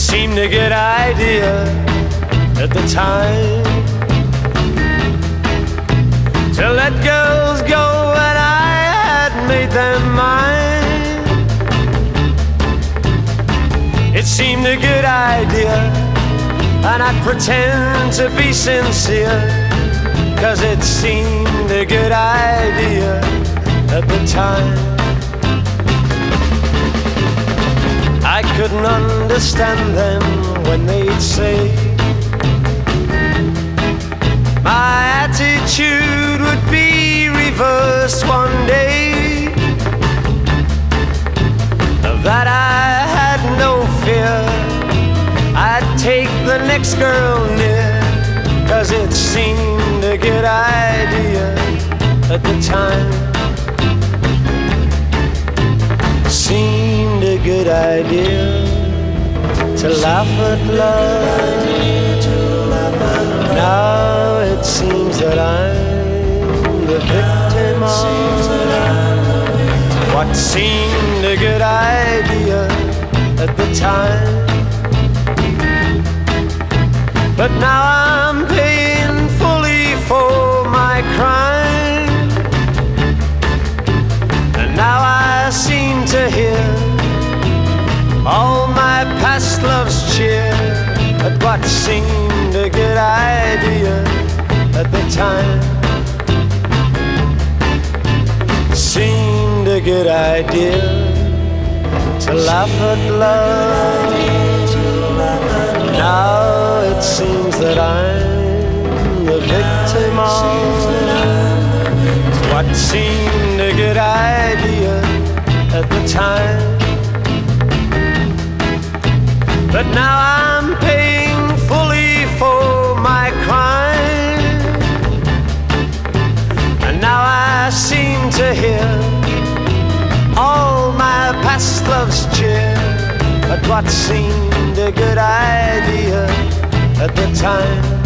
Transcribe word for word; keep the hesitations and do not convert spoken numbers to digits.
seemed a good idea at the time to let girls go when I had made them mine. It seemed a good idea, and I'd pretend to be sincere, 'cause it seemed a good idea at the time. I couldn't understand them when they'd say my attitude would be reversed one day, of that I had no fear. I'd take the next girl near, 'cause it seemed a good idea at the time. Seemed a good idea to laugh at love. Now it seems that I'm the victim of what seemed a good idea at the time. But now I'm paying fully for my crime, and now I seem to hear all my past loves cheer at what seemed a good idea at the time. Seemed a good idea to laugh at love. Now it seems that I'm the victim of what seemed a good idea at the time. But now I'm paying fully for my crime, and now I seem to hear all my past loves cheer at what seemed a good idea at the time.